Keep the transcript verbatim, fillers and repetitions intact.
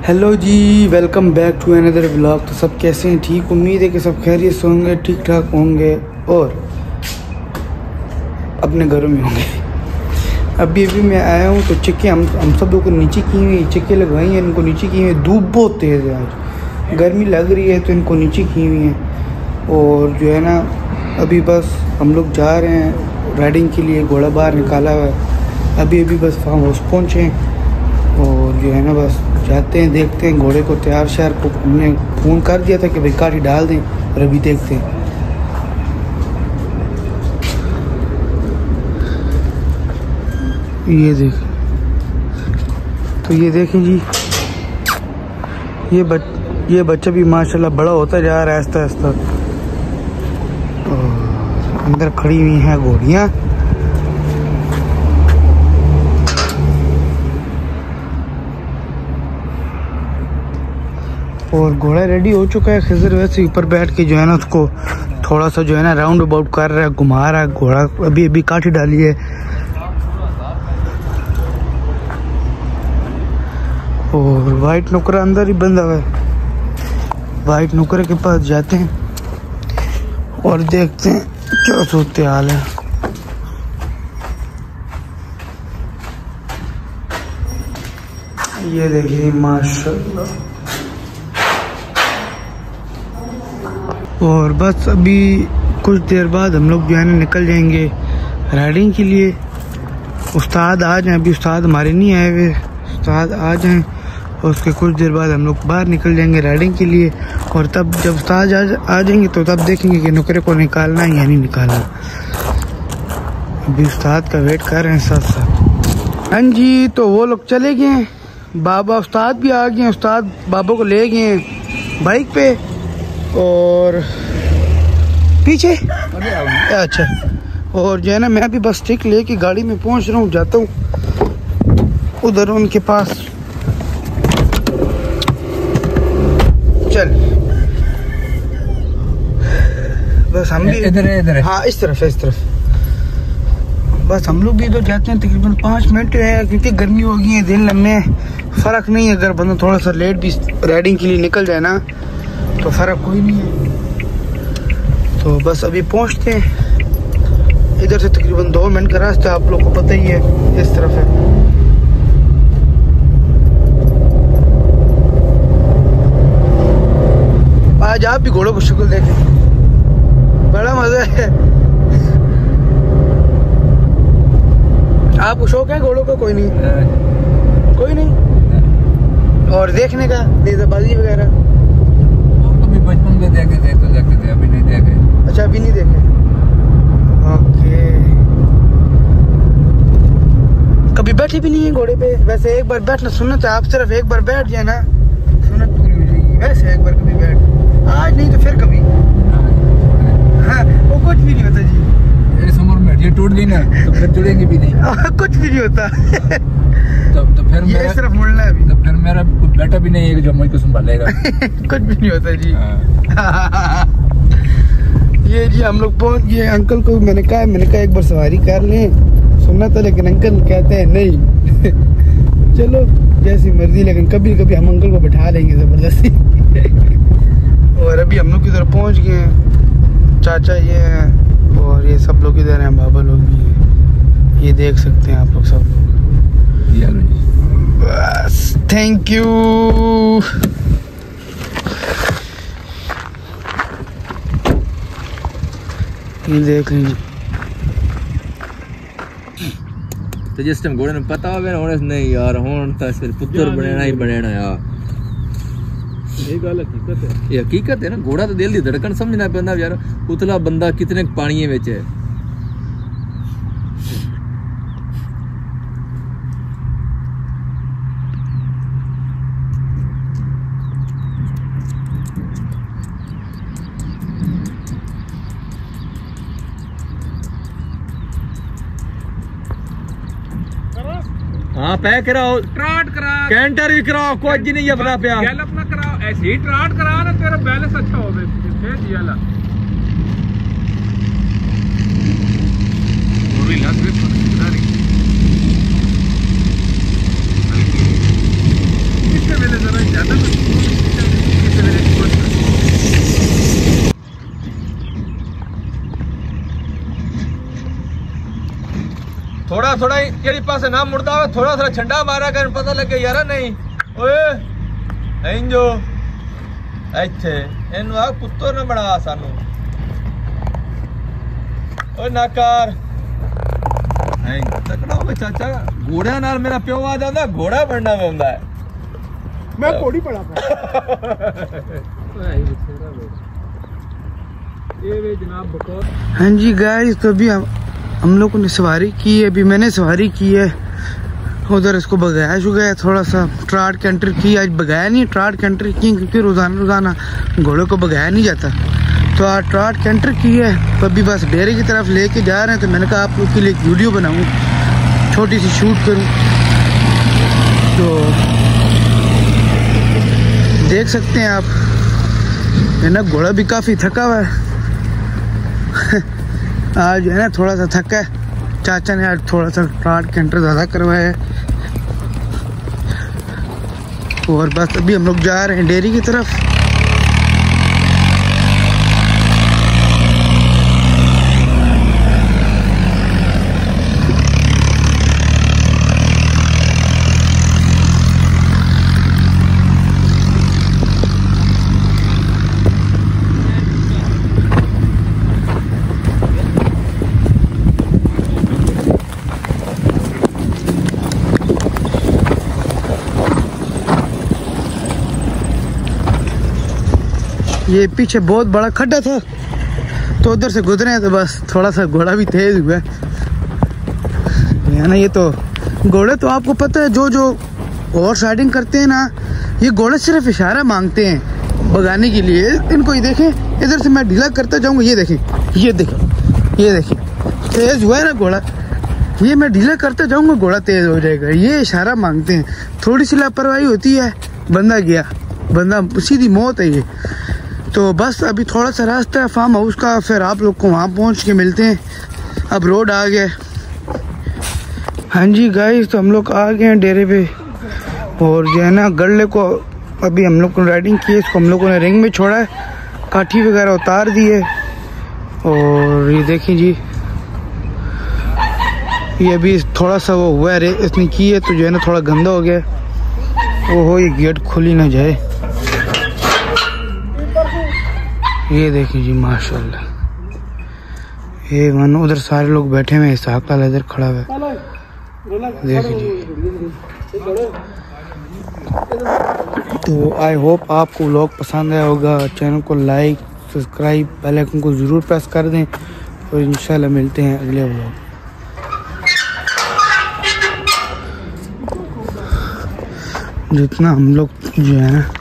Hello जी, welcome back to another vlog. तो सब कैसे हैं? ठीक, उम्मीद है कि सब खैरियत से होंगे, ठीक ठाक होंगे और अपने घरों में होंगे। अभी अभी मैं आया हूँ तो चिक्के हम हम सब लोग को नीचे की हुई चिक्के लगवाई हैं, इनको नीचे की हुई है। धूप बहुत तेज़ है, आज गर्मी लग रही है तो इनको नीचे की हुई हैं। और जो है ना, अभी बस हम लोग जा रहे हैं राइडिंग के लिए। घोड़ा बाहर निकाला हुआ है, अभी अभी बस फार्म हाउस पहुँचे हैं और जो है ना बस जाते हैं, देखते हैं घोड़े को तैयार शहर को। हमने फ़ोन कर दिया था कि भाई काटी डाल दें और अभी देखते हैं। ये देख, तो ये देखें जी, ये बच ये बच्चा भी माशाल्लाह बड़ा होता जा रहा है आहिस्ता आहिस्ता। अंदर खड़ी हुई हैं घोड़ियाँ। और घोड़ा रेडी हो चुका है। खिज़र वैसे ऊपर बैठ के जो है ना उसको थोड़ा सा जो है ना राउंड अबाउट कर रहा है, घुमा रहा है। घोड़ा अभी अभी काटी डाली है। और वाइट नुकरा अंदर ही बंधा हुआ है। वाइट नुकरे के पास जाते हैं और देखते हैं क्या सूरत हाल है। ये देखिए माशाल्लाह। और बस अभी कुछ देर बाद हम लोग जो है ना निकल जाएंगे राइडिंग के लिए। उस्ताद आ जाएं, अभी उस्ताद हमारे नहीं आए हुए, उस्ताद आ जाएं और उसके कुछ देर बाद हम लोग बाहर निकल जाएंगे राइडिंग के लिए। और तब जब उस्ताद आ जाएंगे तो तब देखेंगे कि नुकरे को निकालना है या नहीं निकालना। अभी उस्ताद का वेट कर रहे हैं साथ साथ। हाँ जी, तो वो लोग चले गए हैं, बाबा उस्ताद भी आ गए हैं। उस्ताद बाबा को ले गए हैं बाइक पे और पीछे अच्छा। और जो है ना मैं भी बस स्टिक लेके गाड़ी में पहुंच रहा हूँ, जाता हूँ उधर उनके पास। चल बस हम भी इधर है, इधर है। हाँ इस तरफ है, इस तरफ। बस हम लोग भी इधर जाते हैं। तकरीबन पाँच मिनट है क्योंकि गर्मी हो गई है, दिन लम्बे। फ़र्क नहीं है, अगर बंदा थोड़ा सा लेट भी राइडिंग के लिए निकल जाए ना तो फ़र्क कोई नहीं है। तो बस अभी पहुंचते हैं। इधर से तकरीबन दो मिनट का रास्ता, आप लोग को पता ही है, इस तरफ है। आज आप भी घोड़ों को शक्ल देखें, बड़ा मजा है। आपको शौक है घोड़ों का? कोई नहीं, कोई नहीं। और देखने का नेज़ाबाजी वगैरह बचपन में देखे थे तो देखते थे, अभी नहीं देखे। अच्छा, अभी नहीं देखे। ओके, कभी बैठे भी नहीं है घोड़े पे? वैसे एक बार बैठना सुन्नत है, आप सिर्फ एक बार बैठ जाए ना सुन्नत पूरी हो जाएगी। वैसे एक बार कभी बैठ, आज नहीं तो फिर कभी। हाँ, वो कुछ भी नहीं होता जी। इस उम्र में हड्डियाँ टूट गई ना तो फिर जुड़ेंगी भी नहीं। कुछ भी नहीं होता। तब तो फिर ये सिर्फ मुड़ना है अभी। तो फिर मेरा कुछ बेटा भी नहीं है जो मुझको संभालेगा। कुछ भी नहीं होता जी। ये जी हम लोग पहुंच गए। अंकल को मैंने कहा मैंने कहा एक बार सवारी कर लें, सुनना था, लेकिन अंकल कहते हैं नहीं। चलो जैसी मर्जी, लेकिन कभी कभी हम अंकल को बैठा लेंगे ज़बरदस्ती। और अभी हम लोग इधर पहुंच गए हैं। चाचा ये हैं और ये सब लोग इधर हैं, बाबा लोग भी हैं, ये देख सकते हैं आप लोग सब लोग। बस थैंक यू। ये देख लीजिए। तो जिस टाइम घोड़े ने पता हो होने नहीं यार, होने तो फिर पुत्र बनाना ही बनाना यार। ये गल हकीकत है, ये हकीकत है ना। घोड़ा तो दिल दी धड़कन समझना पैंदा यार। उतला बंदा कितने पानी विच है। हाँ पैक कराओ, ट्राट करा, कैंटर भी कराओ, कुछ नहीं अपना पिया गैलप ना कराओ, ऐसे ही ट्राट करा ना, तेरा बैलेंस अच्छा हो गया। इसके मेले जरा यार थोड़ा केड़ी पासे ना मुड़दा हुआ थोड़ा सा झंडा मारा कर पता लगे यार नहीं ओए इंजो ਇੱਥੇ ਇਹਨੂੰ ਆ ਪੁੱਤਰ ਨਾ ਬਣਾ ਸਾਨੂੰ ਓਏ ਨਾਕਾਰ ਐਂ ਤਕੜਾ ਹੋਵੇ ਚਾਚਾ ਘੋੜਿਆਂ ਨਾਲ ਮੇਰਾ ਪਿਓ ਆ ਜਾਂਦਾ ਘੋੜਾ ਬਣਨਾ ਹੁੰਦਾ ਹੈ मैं घोड़ी पड़ा हाँ जी गाइस, तो अभी हम हम लोगों ने सवारी की है, अभी मैंने सवारी की है। उधर इसको बगाया शुगा है, थोड़ा सा ट्राट के एंटर की, आज बगाया नहीं ट्राट के एंटर की क्योंकि रोज़ाना रोज़ाना घोड़े को बगाया नहीं जाता, तो आज ट्राट के एंटर की है। तो अभी बस डेरे की तरफ लेके जा रहे हैं, तो मैंने कहा आप लोग के लिए एक वीडियो बनाऊँ, छोटी सी शूट करूँ। तो देख सकते हैं आप, है ना, घोड़ा भी काफ़ी थका हुआ है आज है ना, थोड़ा सा थका है। चाचा ने आज थोड़ा सा ट्राट के एंटर ज़्यादा करवाया है। और बस अभी हम लोग जा रहे हैं डेयरी की तरफ। ये पीछे बहुत बड़ा खड्डा था, तो उधर से गुजरे हैं, तो बस थोड़ा सा घोड़ा भी तेज हुआ है ना। ये तो घोड़े तो आपको पता है, जो जो हॉर्स राइडिंग करते हैं ना, ये घोड़े सिर्फ इशारा मांगते हैं भगाने के लिए। इनको ये देखें, इधर से मैं ढीला करता जाऊंगा, ये देखें, ये देखें, ये देखें, तेज हुआ है ना घोड़ा। ये मैं ढीला करता जाऊंगा, घोड़ा तेज हो जाएगा। ये इशारा मांगते हैं, थोड़ी सी लापरवाही होती है, बंदा गया, बंदा सीधी मौत है ये। तो बस अभी थोड़ा सा रास्ता है फार्म हाउस का, फिर आप लोग को वहाँ पहुँच के मिलते हैं। अब रोड आ गया। हाँ जी गाइस, तो हम लोग आ गए हैं डेरे पे, और जो है ना गले को अभी हम लोग को राइडिंग की है, इसको हम लोगों ने रिंग में छोड़ा है, काठी वगैरह उतार दी है। और ये देखिए जी, ये अभी थोड़ा सा वो हुआ है, रे इसने की है, तो जो है ना थोड़ा गंदा हो गया। ओहो, ये गेट खुली ना जाए। ये देखिए जी, माशाल्लाह, ये मानो उधर सारे लोग बैठे हुए हैं, इसहाक लाल इधर खड़ा हुआ है, देखिए जी। तो आई होप आपको व्लॉग पसंद आया होगा। चैनल को लाइक, सब्सक्राइब, बेल आइकन को ज़रूर प्रेस कर दें, और इंशाल्लाह मिलते हैं अगले व्लॉग। जितना हम लोग जो है ना